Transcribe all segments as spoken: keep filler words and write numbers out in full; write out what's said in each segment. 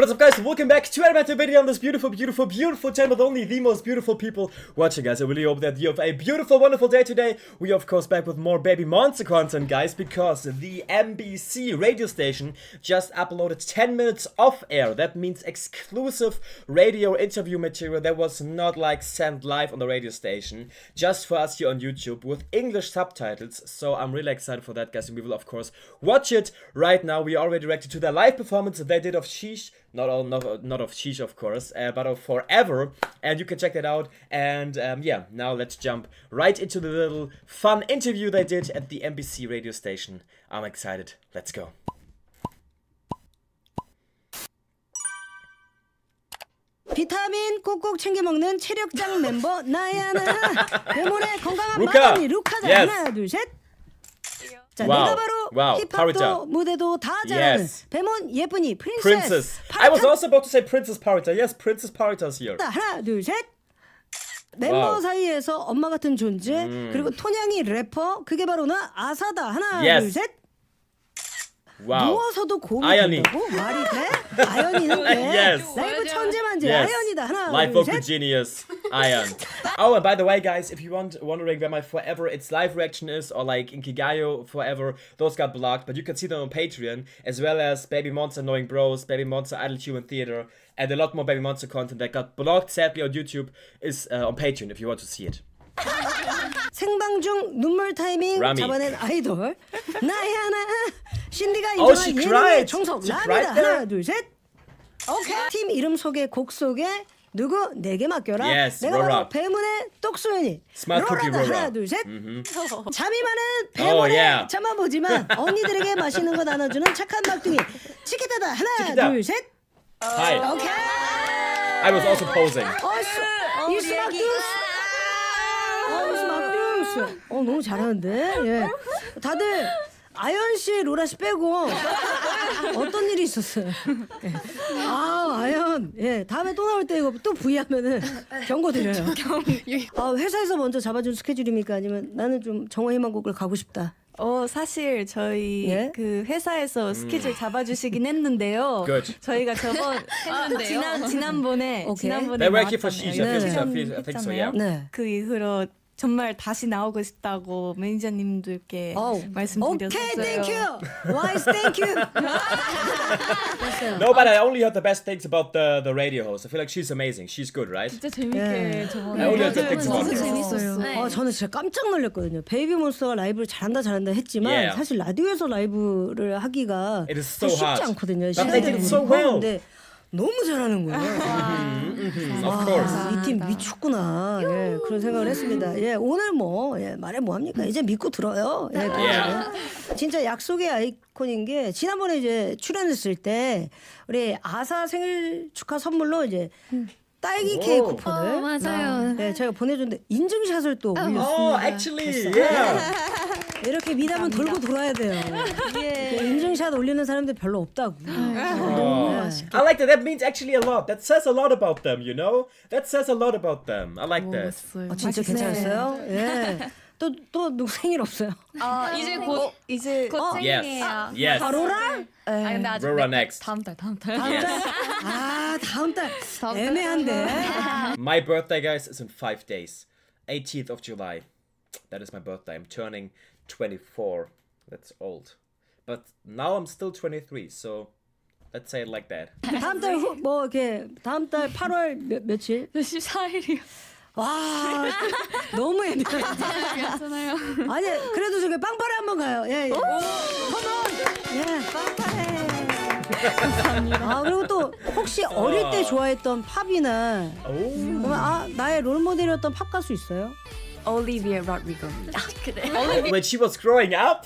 What is up, guys? Welcome back to another video on this beautiful, beautiful, beautiful channel with only the most beautiful people watching, guys. I really hope that you have a beautiful, wonderful day today. We are, of course, back with more Baby Monster content, guys, because the M B C radio station just uploaded ten minutes off air. That means exclusive radio interview material that was not like sent live on the radio station, just for us here on YouTube with English subtitles. So I'm really excited for that, guys, and we will, of course, watch it right now. We are already reacted to their live performance that they did of Sheesh. Not all, not, not of Sheesh, of course, uh, but of Forever, and you can check that out. And um, yeah, now let's jump right into the little fun interview they did at the M B C radio station. I'm excited. Let's go. 비타민 꼭꼭 챙겨 먹는 체력장 멤버 나야나. 배몬의 건강한 루카. 마음이 루카다. Yes. 하나, 둘, 셋. 자, Wow. 내가 바로 Wow. 힙합도 Parita. 무대도 다 잘하는 Yes. 배몬 예쁜이 프린세스. Princess. I was also about to say Princess Parita. Yes, Princess Parita's here. 하나, 둘, 셋. 멤버 Wow. 사이에서 엄마 같은 존재. 음. 그리고 톤양이 래퍼. 그게 바로 나 아사다. 하나, Yes. 둘, 셋. Wow. 누워서도 곡이 아연이. 된다고? 말이 돼? 아연이는 돼? Yes. 라이브 천재만재 Yes. 아연이다. 하나, Life 둘, of the 셋. genius, Iron. Oh, and by the way, guys, if you want wondering where my Forever It's live reaction is, or like Inkigayo Forever, those got blocked, but you can see them on Patreon, as well as Baby Monster Knowing Bros, Baby Monster Idle Human Theater, and a lot more Baby Monster content that got blocked, sadly, on YouTube, is uh, on Patreon if you want to see it. 생방 중 눈물 타이밍 라미. 잡아낸 아이돌 나야나 신디가 Oh, she 인정한 예능의 cried. 정석 She 라미다. cried there? 하나 둘 셋. 오케이. 팀 이름 소개 곡 소개 누구 내게 맡겨라. Yes, 내가 Rora. 바로 배문의 똑소연이 Smart cookie 로라다. Rora. 하나 둘 셋. Mm-hmm. 잠이 많은 Oh, 배문의 yeah. 잠만 보지만 언니들에게 맛있는 거 나눠주는 착한 막둥이 치키타다. 하나 치키타. 둘 셋. Hi. 오케이. I was also posing. 어, 이 스마트스. 어, 스마트스. 어, 너무 잘하는데. 예. 다들 아연 씨, 로라 씨 빼고 어떤 일이 있었어요? 예. 아, 아연. 예. 다음에 또 나올 때 이거 또 부위하면은 경고 드려요. 아, 회사에서 먼저 잡아준 스케줄입니까? 아니면 나는 좀 정화희망곡을 가고 싶다. 어 사실 저희 예? 그 회사에서 스케줄 잡아주시긴 했는데요. Good. 저희가 저번 했는데요. 지난 지난번에 오케이. 지난번에 They were here for Sheesh. I 네. think so, I feel- I think so, yeah. 네. 그 이후로 정말 다시 나오고 싶다고 매니저님들께 어우. 말씀드렸어요. 오케이, 땡큐. 와이스 땡큐. No, but I only heard the best things about the, the radio host. I feel like she's amazing. She's good, right? 진짜 재밌게 예. 저번에 I only heard the things 진짜 about her. 재밌었어요. 네. 아, 저는 진짜 깜짝 놀랐거든요. 베이비몬스터가 라이브를 잘한다 잘한다 했지만 Yeah. 사실 라디오에서 라이브를 하기가 It is so 쉽지 hard. 않거든요. But they did it so well. 근데 너무 잘하는 거예요. Of course. 이 팀 미쳤구나. 예, 그런 생각을 했습니다. 예, 오늘 뭐 예, 말해 뭐 합니까? 이제 믿고 들어요. 예, Yeah. 진짜 약속의 아이콘인 게 지난번에 이제 출연했을 때 우리 아사 생일 축하 선물로 이제 딸기 케이크 오. 쿠폰을 어, 맞아요. 네, 제가 보내줬는데 인증샷을 또 올렸어요. Oh, actually, yeah. 이렇게 미담은 돌고 돌아야 돼요. 예. 인증샷 올리는 사람들 별로 없다고. Oh. I like that. That means actually a lot. That says a lot about them, you know? That says a lot about them. I like that. 멋있어요. 아, 진짜 괜찮았어요? 예. 또, 또 누구 생일 없어요? 아 이제 곧 이제 곧 Yes. 생일이에요. Yes. 바로라? 아 근데 아직 Rora 내- next. 다음 달 다음 달. 다음 달? 아, 다음 달. 애매한데. My birthday, guys, is in five days. eighteenth of July. That is my birthday. I'm turning twenty-four. That's old. But now I'm still twenty-three, so let's say it like that. 다음 달 후, 뭐 이렇게 다음 달 팔월 몇, 며칠? 십사일이요. 와, 너무 애매해. 괜찮아요. 아니, 그래도 저기 빵파레 한번 가요. 예, 예. 컴온! 예, 빵파레. 아, 그리고 또 혹시 어릴 때 좋아했던 팝이나 Oh. 그러면 아, 나의 롤모델이었던 팝 가수 있어요? 올리비아 로드리고입니다. When she was growing up?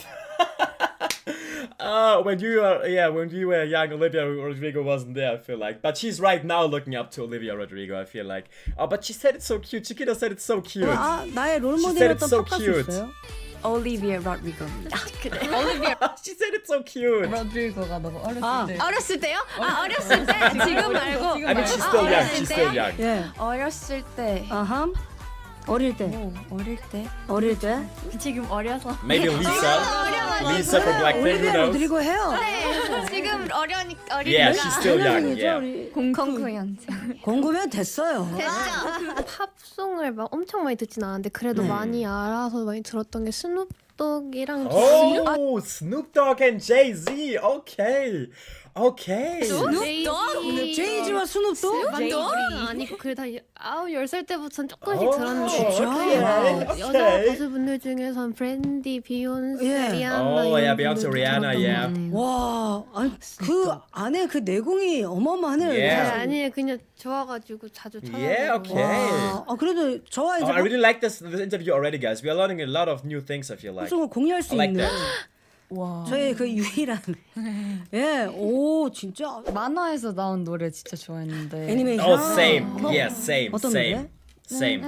Uh, when you were, yeah, when you were young, Olivia Rodrigo wasn't there, I feel like. But she's right now looking up to Olivia Rodrigo, I feel like. Oh, but she said it so cute. Chiquita said it so cute. 아, 나의 She said it's 롤모델이었던 so 팝 가수 cute. 있어요? 올리비아 로드리고입니다. She said it so cute. 로드리고가 너무 어렸을 아, 때. 어렸을 때요? 아 어렸을 때 지금 말고 I mean, she's still young. She's still young. 예. 어렸을 때 아하. 어릴 때. 오, 어릴 때? 어릴 때. 지금 어려서. Maybe Lisa. Lisa from Blackpink. Who 올리비아 knows? 로드리고 해요. 지금 어려니까 어리니까. Yeah, she's still young. 생이죠, Yeah. 우리. 공구연생. 공구면 됐어요. 팝송을 막 엄청 많이 듣진 않았는데 그래도 많이 알아서 많이 들었던 게 스눕독이랑 Oh, Snoop Dogg and Jay-Z. Okay. Okay. 제이지 제이지와 스눕도? 아니고 그래 다 아홉 열 살 때부터 조금씩 Oh, 들었는데 okay. 어, 여자 Okay. 가수분들 중에선 브랜디, 비욘세, 예. 리아나 Oh, yeah, 이런 Beyonce, 분들 Rihanna, 들었던 yeah. 것 같아요. 와, 아니, 그 안에 그 내공이 어마어마하네요. Yeah. 네, 사실. 아니에요 그냥 좋아가지고 자주 Yeah, 찾아보고 okay. 와, 아, 그래도 저와 이제 Oh, I really like this this interview already, guys. We are learning a lot of new things. I feel like. 방송을 공유할 수 I like 있는 that. 와. 저의 그 유일한 예, 오 진짜 만화에서 나온 노래 진짜 좋아했는데. 애니메이션. Oh, same. Yeah, same, 어떤 same, 노래? same.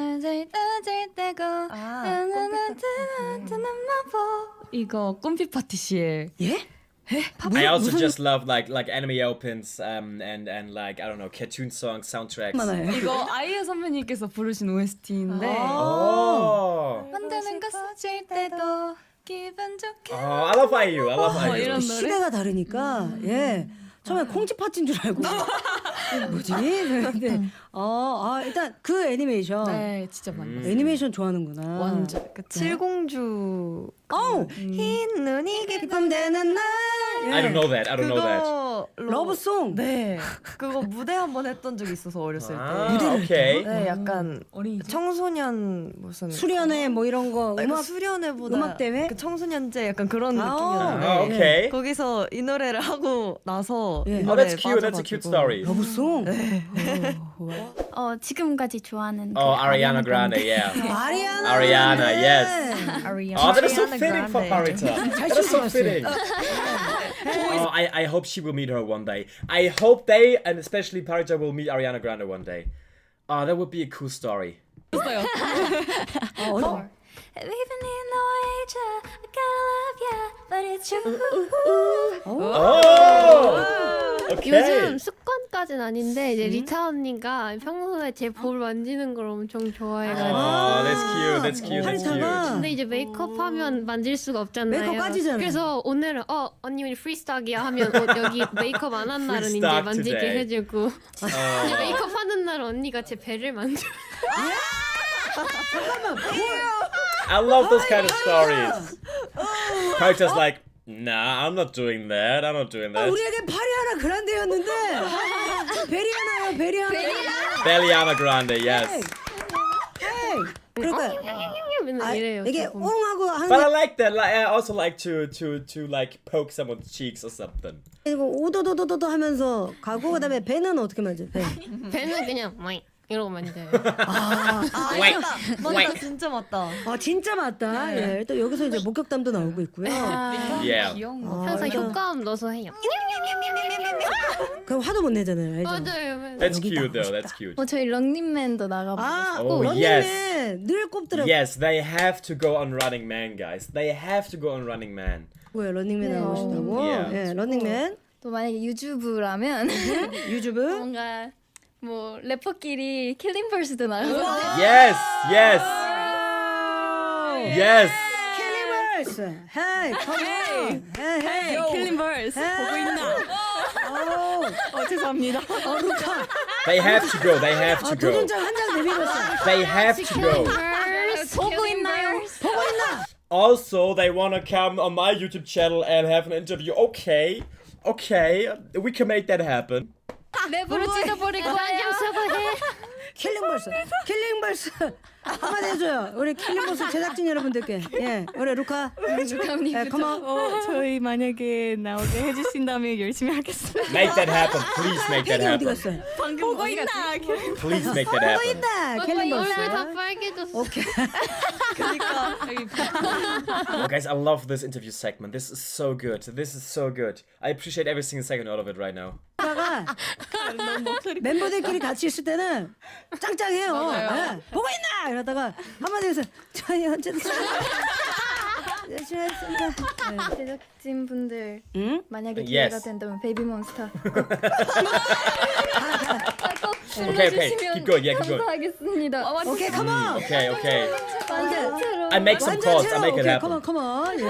이거 꿈피 파티시에. 예? I also just love like like anime opens um and and like I don't know cartoon songs soundtracks. 만화예요. 이거 아이유 선배님께서 부르신 오에스티인데. Oh. 만드는 거 써질 때도 기분 좋게. Oh, I love I U. I love I U. 이런 노래. 시대가 다르니까 예. 처음에 콩쥐 파티인 줄 알고 이게 뭐지? 근데 어, 아 일단 그 애니메이션 네, 진짜 많이 봤어요. 애니메이션 좋아하는구나. 완전 그 칠공주 어, 흰 눈이 기쁨되는 날. 예. I don't know that. I don't know that. 그거 러브송. 네, 그거 무대 한 번 했던 적이 있어서 어렸을 때. Ah, okay. 네, 약간 어린이집? 청소년 무슨 수련회 뭐 이런 거 음악 음악 수련회보다 음악 대회? 그 청소년제 약간 그런 아, 느낌이었는데 Ah, okay. 거기서 이 노래를 하고 나서 예. 이 Oh, 노래에 that's cute. That's a cute 빠져가지고. story. 러브송. 어 지금까지 좋아하는 Oh, Ariana Grande. Yeah. 아리아나. Ariana, yes. 아리아나. Oh, that is so Ariana fitting for Grande. Parita. That is so fitting. Oh, I, I hope she will meet her one day. I hope they, and especially Parita, will meet Ariana Grande one day. Oh, that would be a cool story. 어, 어려- Living in the age, I gotta love ya, but it's true. Oh! Okay. 요즘 습관까지는 아닌데 이제 리타 언니가 평소에 제 볼 만지는 걸 엄청 좋아해가지고 Oh, that's cute. That's cute. That's cute. 파리타가 근데 이제 메이크업하면 만질 수가 없잖아요. 메이크업 까지잖아요. 그래서 오늘은 어 언니 우리 프리스탁이야 하면 어, 여기 메이크업 안 한 날은 이제 프리스탁 만지게 today. 해주고 이제 Oh. 메이크업 하는 날 언니가 제 배를 만져. I love those kind of stories. Parita's like, nah, I'm not doing that. I'm not doing that. 우리에게 파리아나 그란데였는데 베리아나요 베리아나. Beliana Grande, yes. 헤이. 그러니까 맨날 아, 이래요. 이게 저거. 옹하고 하는 But 게 I like that. Like, I also like to to to like poke someone's cheeks or something. 이거 오도도도도도 하면서 가고 그다음에 배는 어떻게 만져? 배. 배는 그냥 막 이러고 만져요. 아, Wait, 맞다, wait. 진짜 맞다. 아 진짜 맞다. 예. 또 여기서 이제 목격담도 나오고 있고요. Yeah. 귀여운 거. 항상 일단- 효과음 넣어서 해요. 그럼 화도 못 내잖아요. 알죠? 맞아요. That's cute though. That's cute. 어 저희 런닝맨도 나가보고 아, Oh, 런닝맨 늘 꼽더라고요. Yes, they have to go on Running Man, guys. They have to go on Running Man. 런닝맨 나오고 싶다고. Yeah. 예, 런닝맨 또 만약에 유튜브라면 유튜브. 뭔가 뭐 래퍼끼리 킬링버스도 나가고 Yes, yes, yes. 킬리버스. 헤이, 컴온. 헤이, 헤이. 킬링버스 보고 있나? 오, 어 죄송합니다. 어, 루카. They have to go. They have 아, to go. 도전장 한 장 내밀었어. They have to go. 보고 있나요? 보고 있나? Also, they wanna come on my YouTube channel and have an interview. Okay, okay, we can make that happen. 랩으로 찢어버릴 거예요. 킬링버스. 킬링버스. 한마디 해줘요. 우리 킬링버스 제작진 여러분들께. 예, 우리 루카. 감사합니다. 예, 컴온. 어, 저희 만약에 나오게 해주신다면 열심히 하겠습니다. Make that happen. Please make that 혜리 어디 happen. 갔어요? 방금 보고 있나? Please make that happen. 있다. 얼굴 다 킬링버스. 빨개졌어. 오케이. Oh, guys, I love this interview segment. This is so good. This is so good. I appreciate every single second out of it right now. 다가 멤버들끼리 같이 있을 때는 짱짱해요. 예, 보고 있나? 이러다가 한마디 해서 저희 언제든 열심히 했습니다. 제작진 분들 응? 만약에 Yes. 기회가 된다면 베이비몬스터 Okay, okay, keep going, yeah, keep going. 감사하겠습니다. 오케이, 컴온. Okay, okay. 완전체로. I make some calls, I make it 오케이, happen. 컴온, 컴온. 예.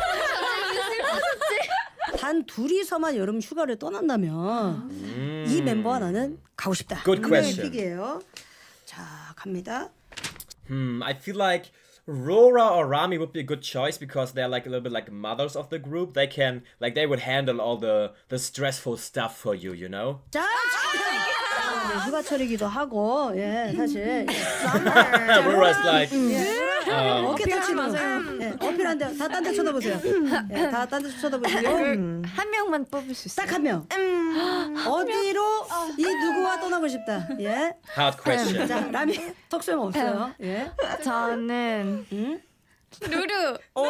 단 둘이서만 여름 휴가를 떠난다면 이 멤버와 나는 가고 싶다. Good question. 픽이에요. 자, 갑니다. Hmm, I feel like Rora or Rami would be a good choice because they're like a little bit like mothers of the group. They can, like, they would handle all the the stressful stuff for you, you know? 자, 네, 휴가철이기도 하고, 예, 사실. Rora's like, 어깨 터치 마세요. 예, 어필한데 다 딴 데 쳐다보세요. 예, 다 딴 데 쳐다보시고 한 명만 뽑을 수 있어요. 딱 한 명. 어디로 이 누구와 떠나고 싶다. 예. hard question. 자, 라미 턱수염 없어요. 예. 저는 루루. Oh,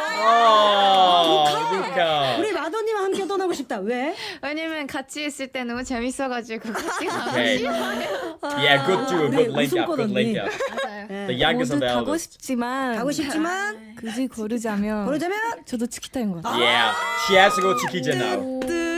Luca. 우리 마도님과 함께 떠나고 싶다. 왜? 왜냐면 같이 있을 때 너무 재밌어가지고 같이 가고 Okay. 싶어요. Yeah, good duo, 우리 good link up, 웃음꽃 good link 언니. up. 맞아요. The youngest and 모두 the 가고 eldest. 싶지만 가고 싶지만 굳이 고르자면 고르자면 저도 치키타인 것 같아요. Yeah, she has to go Chiquita now.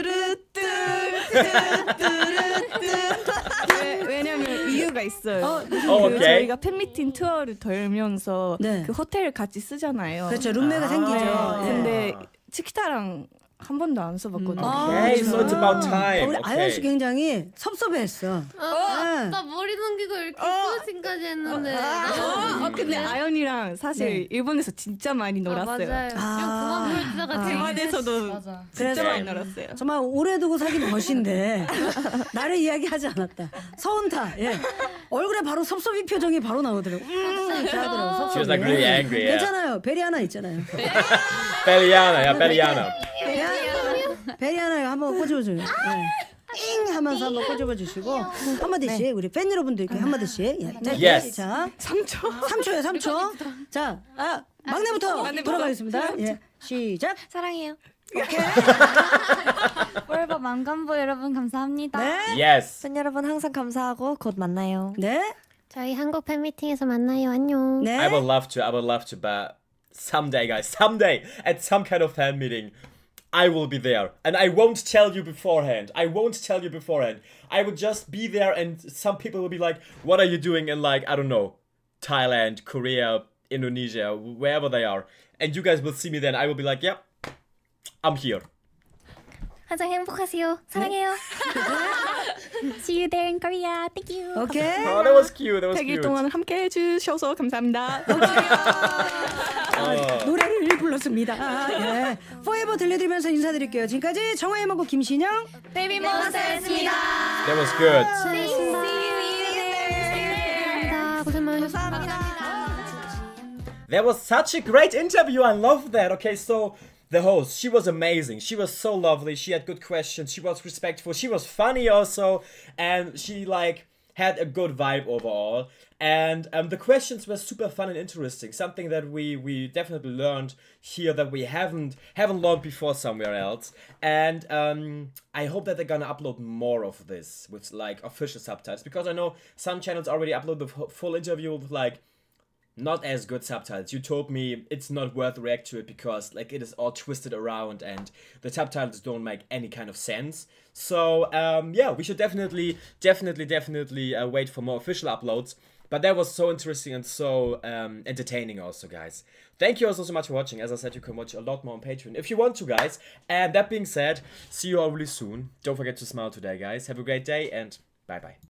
왜- 왜냐면 이유가 있어요. Oh, 그 okay. 저희가 팬미팅 투어를 돌면서 네. 그 호텔을 같이 쓰잖아요. 그렇죠. 룸메가 생기죠. 네. 예. 근데 치키타랑 한 번도 안 써봤거든요. Okay, so it's about time. 우리 아연 씨 Okay. 굉장히 섭섭해했어. 아, 나 머리 넘기고 이렇게 소신까지 했는데. 아, 근데 아연이랑 사실 네. 일본에서 진짜 많이 아, 놀았어요. 맞아요. 좀 아. 그만 보여주다가 대만에서도 그래서 진짜 많이 놀았어요. 정말 오래 두고 사귄 멋인데 나를 이야기하지 않았다. 서운타. 예. 얼굴에 바로 섭섭이 표정이 바로 나오더라고. 음, 이렇게 하더라고. She was 섭섭이. like really angry. Yeah. 괜찮아요. 베리 하나 있잖아요. Beliana, yeah, Beliana. 베리 하나 한번 꼬집어줘요. 예. 잉 하면서 한번 꼬집어 주시고 한마디씩 우리 팬 여러분들께 한마디씩. 예. 자, Yes. 자, 삼 초. 삼 초요, 삼 초. 자, 아, 막내부터 돌아가겠습니다. 예. 시작. 사랑해요. 오케이. 폴버 망간부 여러분 감사합니다. 네. Yes. 팬 여러분 항상 감사하고 곧 만나요. 네. 저희 한국 팬미팅에서 만나요. 안녕. 네. I would love to, I would love to, but someday, guys, someday, at some kind of fan meeting, I will be there. And I won't tell you beforehand. I won't tell you beforehand. I would just be there and some people will be like, what are you doing in, like, I don't know, Thailand, Korea, Indonesia, wherever they are. And you guys will see me then. I will be like, yep, I'm here. 항상 행복하세요. 사랑해요. See you there in Korea. Thank you. 오케이. Oh, that was cute, that was 백 일 cute. 동안 함께 해주셔서 감사합니다. Oh. 노래를 불렀습니다. 아, 예. Forever 들려드리면서 인사드릴게요. 지금까지 정화의 먹고 김신영. 베이비 몬스터였습니다. That was good. 감사합니다. 고생 많으셨습니다. That was such a great interview. I love that. Okay, so the host, she was amazing. She was so lovely. She had good questions. She was respectful. She was funny also. And she like had a good vibe overall. And um, the questions were super fun and interesting. Something that we we definitely learned here that we haven't haven't learned before somewhere else. And um, I hope that they're gonna upload more of this with like official subtitles, because I know some channels already upload the f- full interview with like not as good subtitles. You told me it's not worth react to it because like it is all twisted around and the subtitles don't make any kind of sense. So um, yeah, we should definitely, definitely, definitely uh, wait for more official uploads. But that was so interesting and so um, entertaining also, guys. Thank you also so much for watching. As I said, you can watch a lot more on Patreon if you want to, guys. And that being said, see you all really soon. Don't forget to smile today, guys. Have a great day and bye-bye.